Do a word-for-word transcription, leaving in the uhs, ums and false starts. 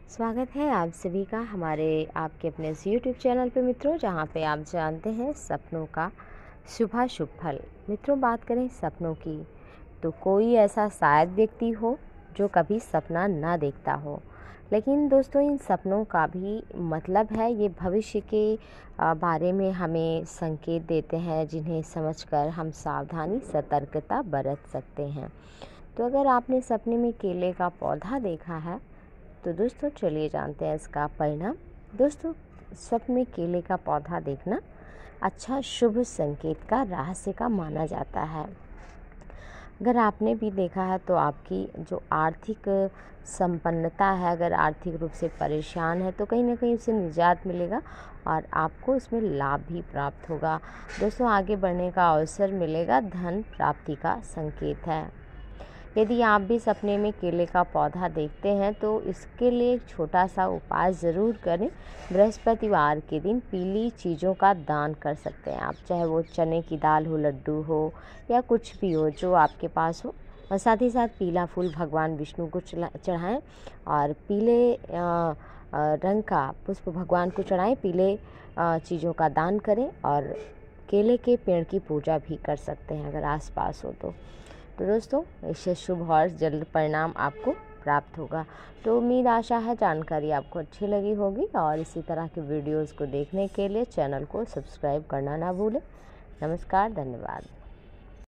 स्वागत है आप सभी का हमारे आपके अपने इस यूट्यूब चैनल पे मित्रों, जहाँ पे आप जानते हैं सपनों का शुभ शुभ फल। मित्रों, बात करें सपनों की तो कोई ऐसा शायद व्यक्ति हो जो कभी सपना ना देखता हो, लेकिन दोस्तों इन सपनों का भी मतलब है, ये भविष्य के बारे में हमें संकेत देते हैं, जिन्हें समझकर हम सावधानी सतर्कता बरत सकते हैं। तो अगर आपने सपने में केले का पौधा देखा है तो दोस्तों चलिए जानते हैं इसका परिणाम। दोस्तों, स्वप्न में केले का पौधा देखना अच्छा शुभ संकेत का रहस्य का माना जाता है। अगर आपने भी देखा है तो आपकी जो आर्थिक संपन्नता है, अगर आर्थिक रूप से परेशान है तो कहीं ना कहीं उससे निजात मिलेगा और आपको इसमें लाभ भी प्राप्त होगा। दोस्तों, आगे बढ़ने का अवसर मिलेगा, धन प्राप्ति का संकेत है। यदि आप भी सपने में केले का पौधा देखते हैं तो इसके लिए एक छोटा सा उपाय ज़रूर करें। बृहस्पतिवार के दिन पीली चीज़ों का दान कर सकते हैं आप, चाहे वो चने की दाल हो, लड्डू हो या कुछ भी हो जो आपके पास हो। और साथ ही साथ पीला फूल भगवान विष्णु को चढ़ाएं और पीले रंग का पुष्प भगवान को चढ़ाएं। पीले चीज़ों का दान करें और केले के पेड़ की पूजा भी कर सकते हैं अगर आसपास हो तो। तो दोस्तों, इससे शुभ और जल्द परिणाम आपको प्राप्त होगा। तो उम्मीद आशा है जानकारी आपको अच्छी लगी होगी और इसी तरह के वीडियोस को देखने के लिए चैनल को सब्सक्राइब करना ना भूलें। नमस्कार, धन्यवाद।